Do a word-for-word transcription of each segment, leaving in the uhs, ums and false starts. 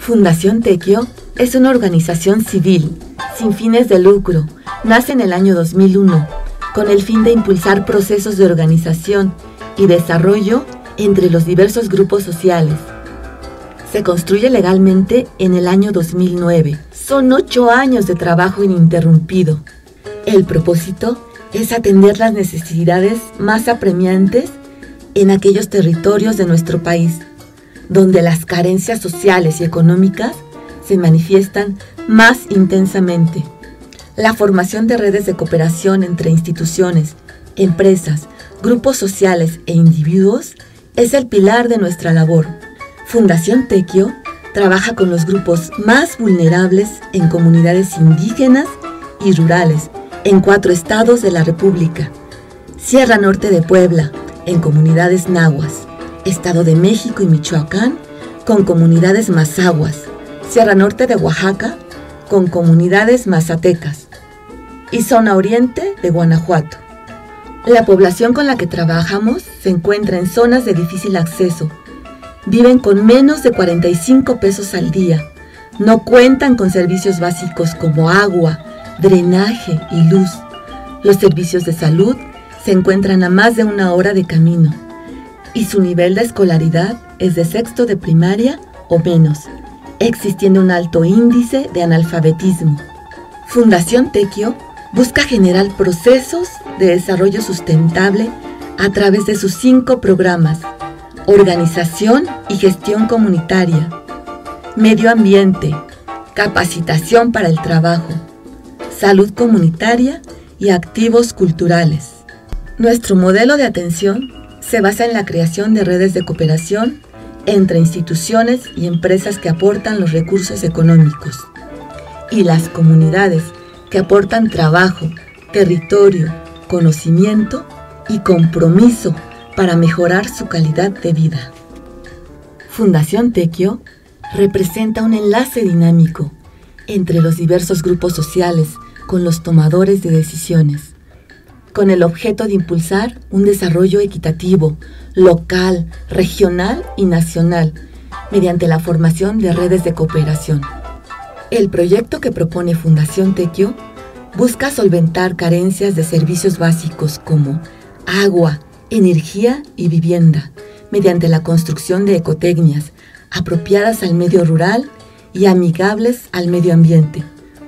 Fundación Tequio es una organización civil, sin fines de lucro. Nace en el año dos mil uno, con el fin de impulsar procesos de organización y desarrollo entre los diversos grupos sociales. Se construye legalmente en el año dos mil nueve. Son ocho años de trabajo ininterrumpido. El propósito es atender las necesidades más apremiantes en aquellos territorios de nuestro país, donde las carencias sociales y económicas se manifiestan más intensamente. La formación de redes de cooperación entre instituciones, empresas, grupos sociales e individuos es el pilar de nuestra labor. Fundación Tequio trabaja con los grupos más vulnerables en comunidades indígenas y rurales en cuatro estados de la República: Sierra Norte de Puebla, en comunidades nahuas; Estado de México y Michoacán, con comunidades mazahuas; Sierra Norte de Oaxaca, con comunidades mazatecas; y Zona Oriente de Guanajuato. La población con la que trabajamos se encuentra en zonas de difícil acceso. Viven con menos de cuarenta y cinco pesos al día. No cuentan con servicios básicos como agua, drenaje y luz. Los servicios de salud se encuentran a más de una hora de camino. Y su nivel de escolaridad es de sexto de primaria o menos, existiendo un alto índice de analfabetismo. Fundación Tequio busca generar procesos de desarrollo sustentable a través de sus cinco programas: organización y gestión comunitaria, medio ambiente, capacitación para el trabajo, salud comunitaria y activos culturales. Nuestro modelo de atención se basa en la creación de redes de cooperación entre instituciones y empresas que aportan los recursos económicos, y las comunidades que aportan trabajo, territorio, conocimiento y compromiso para mejorar su calidad de vida. Fundación Tequio representa un enlace dinámico entre los diversos grupos sociales con los tomadores de decisiones, con el objeto de impulsar un desarrollo equitativo, local, regional y nacional, mediante la formación de redes de cooperación. El proyecto que propone Fundación Tequio busca solventar carencias de servicios básicos como agua, energía y vivienda, mediante la construcción de ecotecnias apropiadas al medio rural y amigables al medio ambiente,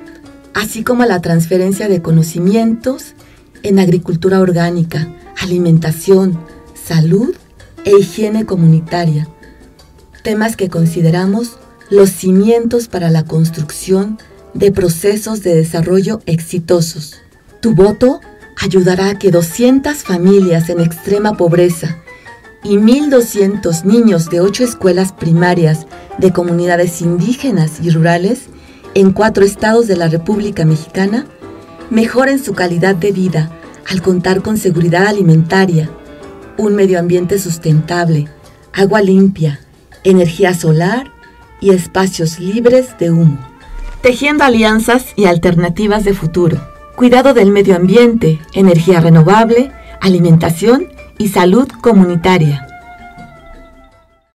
así como la transferencia de conocimientos en agricultura orgánica, alimentación, salud e higiene comunitaria, temas que consideramos los cimientos para la construcción de procesos de desarrollo exitosos. Tu voto ayudará a que doscientas familias en extrema pobreza y mil doscientos niños de ocho escuelas primarias de comunidades indígenas y rurales en cuatro estados de la República Mexicana mejoren su calidad de vida al contar con seguridad alimentaria, un medio ambiente sustentable, agua limpia, energía solar y espacios libres de humo. Tejiendo alianzas y alternativas de futuro. Cuidado del medio ambiente, energía renovable, alimentación y salud comunitaria.